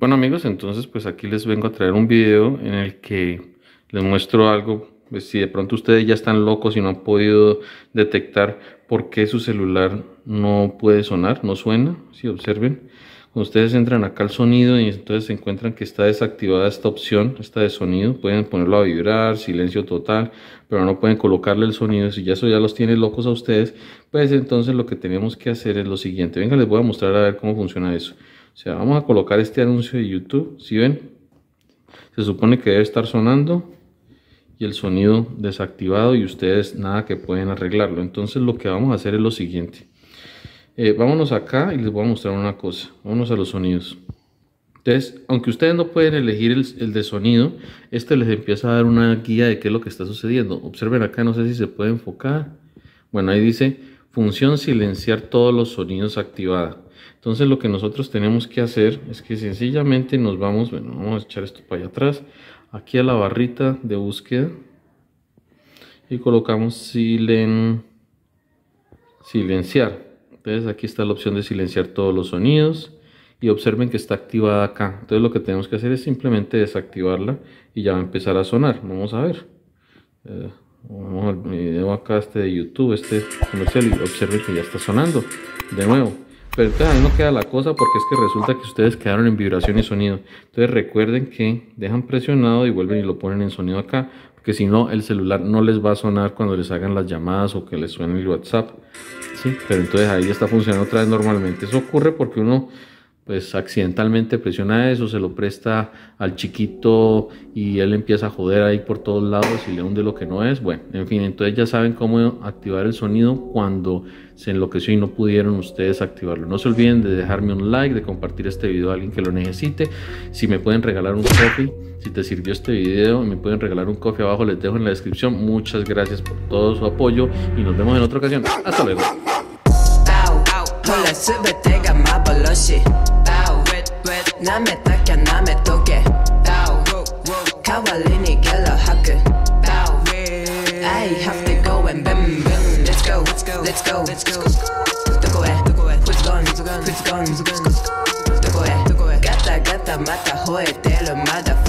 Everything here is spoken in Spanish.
Bueno amigos, entonces pues aquí les vengo a traer un video en el que les muestro algo. Pues si de pronto ustedes ya están locos y no han podido detectar por qué su celular no puede sonar, no suena. Si observen, cuando ustedes entran acá al sonido y entonces se encuentran que está desactivada esta opción, esta de sonido, pueden ponerlo a vibrar, silencio total, pero no pueden colocarle el sonido. Si ya eso ya los tiene locos a ustedes, pues entonces lo que tenemos que hacer es lo siguiente. Venga, les voy a mostrar a ver cómo funciona eso. O sea, vamos a colocar este anuncio de YouTube. Si ven, se supone que debe estar sonando y el sonido desactivado y ustedes nada que pueden arreglarlo. Entonces lo que vamos a hacer es lo siguiente. Vámonos acá y les voy a mostrar una cosa. Vámonos a los sonidos. Entonces, aunque ustedes no pueden elegir el de sonido, este les empieza a dar una guía de qué es lo que está sucediendo. Observen acá, no sé si se puede enfocar. Bueno, ahí dice función silenciar todos los sonidos activada. Entonces lo que nosotros tenemos que hacer es que sencillamente nos vamos, bueno, vamos a echar esto para allá atrás, aquí a la barrita de búsqueda y colocamos silenciar. Entonces aquí está la opción de silenciar todos los sonidos y observen que está activada acá. Entonces lo que tenemos que hacer es simplemente desactivarla y ya va a empezar a sonar. Vamos a ver. Vamos al video acá de YouTube, este comercial, y observen que ya está sonando de nuevo. Pero entonces ahí no queda la cosa, porque es que resulta que ustedes quedaron en vibración y sonido. Entonces recuerden que dejan presionado y vuelven y lo ponen en sonido acá, porque si no el celular no les va a sonar cuando les hagan las llamadas o que les suene el WhatsApp, ¿sí? Pero entonces ahí ya está funcionando otra vez normalmente. Eso ocurre porque uno pues accidentalmente presiona eso, se lo presta al chiquito y él empieza a joder ahí por todos lados y le hunde lo que no es. Bueno, en fin, entonces ya saben cómo activar el sonido cuando se enloqueció y no pudieron ustedes activarlo. No se olviden de dejarme un like, de compartir este video a alguien que lo necesite. Si me pueden regalar un coffee, si te sirvió este video, me pueden regalar un coffee abajo, les dejo en la descripción. Muchas gracias por todo su apoyo y nos vemos en otra ocasión. Hasta luego. 남의 딱야 남의 독에 가발리니 갤러 하크 I have to go and bim bim Let's go, let's go, let's go, let's go 누구해, who's gone, who's gone, 누구해, gata gata mata 호에 때려 mother